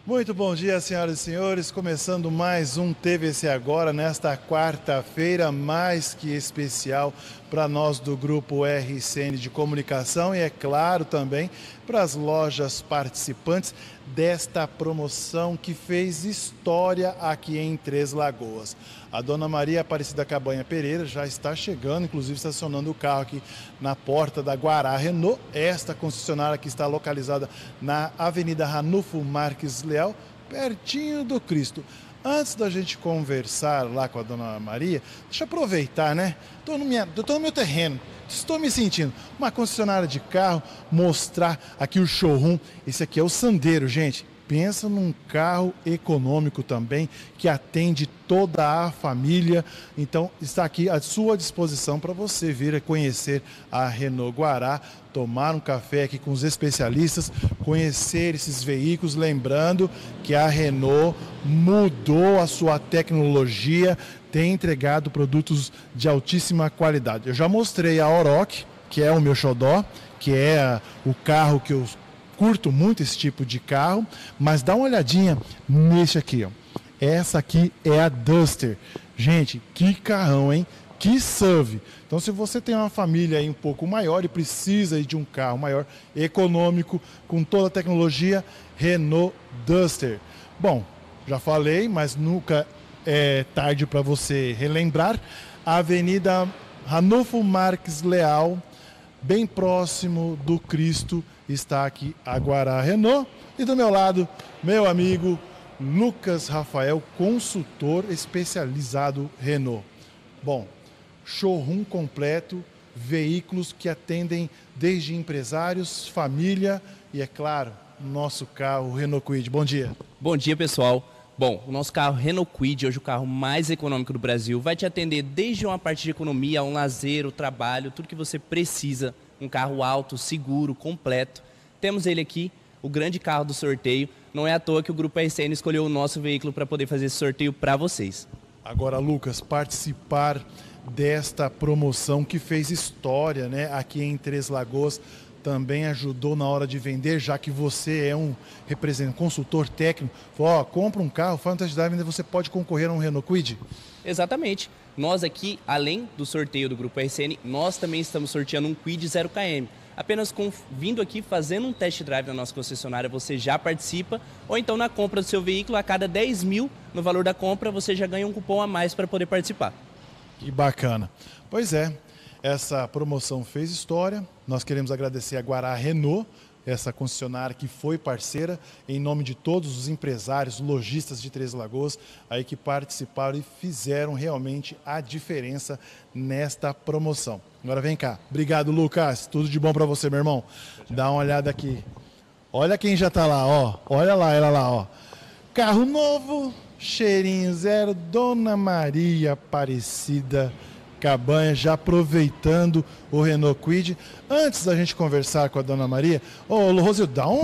Muito bom dia, senhoras e senhores. Começando mais um TVC Agora, nesta quarta-feira, mais que especial para nós do Grupo RCN de Comunicação e, é claro, também para as lojas participantes desta promoção que fez história aqui em Três Lagoas. A dona Maria Aparecida Cabanha Pereira já está chegando, inclusive estacionando o carro aqui na porta da Guará Renault. Esta concessionária que está localizada na Avenida Ranulfo Marques Leal, pertinho do Cristo. Antes da gente conversar lá com a dona Maria, deixa eu aproveitar, né? Estou no meu terreno, estou me sentindo uma concessionária de carro, mostrar aqui o showroom. Esse aqui é o Sandero, gente. Pensa num carro econômico também, que atende toda a família. Então, está aqui à sua disposição para você vir conhecer a Renault Guará, tomar um café aqui com os especialistas, conhecer esses veículos. Lembrando que a Renault mudou a sua tecnologia, tem entregado produtos de altíssima qualidade. Eu já mostrei a Oroch, que é o meu xodó, que é o carro que eu curto muito, esse tipo de carro, mas dá uma olhadinha nesse aqui, ó. Essa aqui é a Duster. Gente, que carrão, hein? Que SUV. Então, se você tem uma família aí um pouco maior e precisa aí de um carro maior, econômico, com toda a tecnologia, Renault Duster. Bom, já falei, mas nunca é tarde para você relembrar. A Avenida Ranulfo Marques Leal, bem próximo do Cristo, está aqui a Guará Renault. E do meu lado, meu amigo Lucas Rafael, consultor especializado Renault. Bom, showroom completo, veículos que atendem desde empresários, família e, é claro, nosso carro Renault Kwid. Bom dia. Bom dia, pessoal. Bom, o nosso carro Renault Kwid, hoje o carro mais econômico do Brasil, vai te atender desde uma parte de economia, um lazer, o trabalho, tudo que você precisa. Um carro alto, seguro, completo. Temos ele aqui, o grande carro do sorteio. Não é à toa que o Grupo RCN escolheu o nosso veículo para poder fazer esse sorteio para vocês. Agora, Lucas, participar desta promoção que fez história, né, aqui em Três Lagoas, também ajudou na hora de vender, já que você é um representante, consultor técnico. Ó, compra um carro, faz um test drive, ainda você pode concorrer a um Renault Kwid. Exatamente. Nós aqui, além do sorteio do Grupo RCN, nós também estamos sorteando um Kwid 0km. Apenas vindo aqui, fazendo um test drive na nossa concessionária, você já participa. Ou então na compra do seu veículo, a cada 10 mil no valor da compra, você já ganha um cupom a mais para poder participar. Que bacana. Pois é, essa promoção fez história. Nós queremos agradecer a Guará Renault, essa concessionária que foi parceira, em nome de todos os empresários, lojistas de Três Lagoas, aí que participaram e fizeram realmente a diferença nesta promoção. Agora vem cá. Obrigado, Lucas. Tudo de bom para você, meu irmão. Dá uma olhada aqui. Olha quem já tá lá, ó. Olha lá, ela lá, ó. Carro novo, cheirinho zero, Dona Maria Aparecida Cabanha, já aproveitando o Renault Kwid. Antes da gente conversar com a Dona Maria, ô Rosio,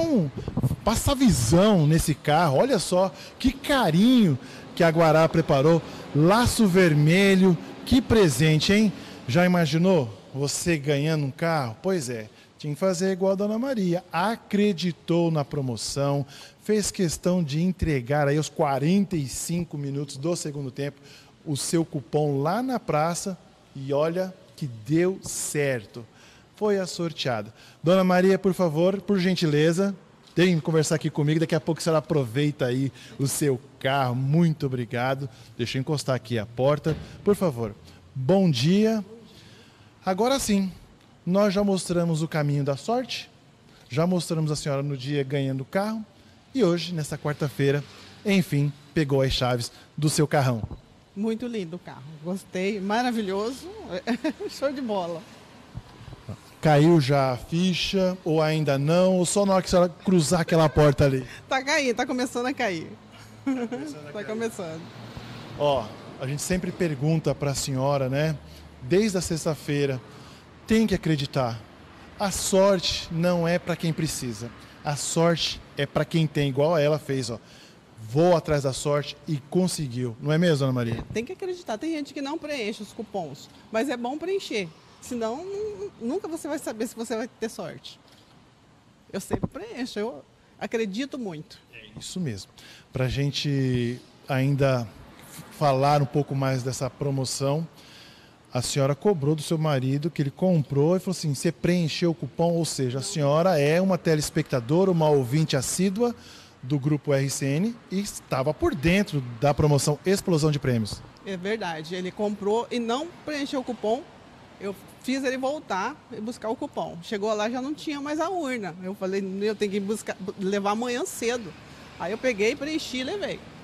passa a visão nesse carro. Olha só que carinho que a Guará preparou. Laço vermelho, que presente, hein? Já imaginou você ganhando um carro? Pois é, tinha que fazer igual a Dona Maria. Acreditou na promoção, fez questão de entregar aí aos 45 minutos do segundo tempo o seu cupom lá na praça e olha que deu certo. Foi a sorteada. Dona Maria, por favor, por gentileza, vem conversar aqui comigo. Daqui a pouco a senhora aproveita aí o seu carro. Muito obrigado. Deixa eu encostar aqui a porta. Por favor, bom dia. Agora sim, nós já mostramos o caminho da sorte, já mostramos a senhora no dia ganhando o carro e hoje, nessa quarta-feira, enfim, pegou as chaves do seu carrão. Muito lindo o carro, gostei, maravilhoso, show de bola. Caiu já a ficha ou ainda não, ou só na hora que a senhora cruzar aquela porta ali? Tá caindo, tá começando a cair. Tá começando. Ó, a gente sempre pergunta para a senhora, né? Desde a sexta-feira, tem que acreditar. A sorte não é para quem precisa. A sorte é para quem tem, igual a ela fez, ó. Vou atrás da sorte e conseguiu. Não é mesmo, Dona Maria? Tem que acreditar. Tem gente que não preenche os cupons, mas é bom preencher. Senão, nunca você vai saber se você vai ter sorte. Eu sempre preencho. acredito muito. É isso mesmo. Para a gente ainda falar um pouco mais dessa promoção, a senhora cobrou do seu marido que ele comprou e falou assim, você preencheu o cupom, ou seja, a senhora é uma telespectadora, uma ouvinte assídua do Grupo RCN e estava por dentro da promoção Explosão de Prêmios. É verdade, ele comprou e não preencheu o cupom. Eu fiz ele voltar e buscar o cupom. Chegou lá, já não tinha mais a urna. Eu falei, eu tenho que levar amanhã cedo. Aí eu peguei, preenchi e levei.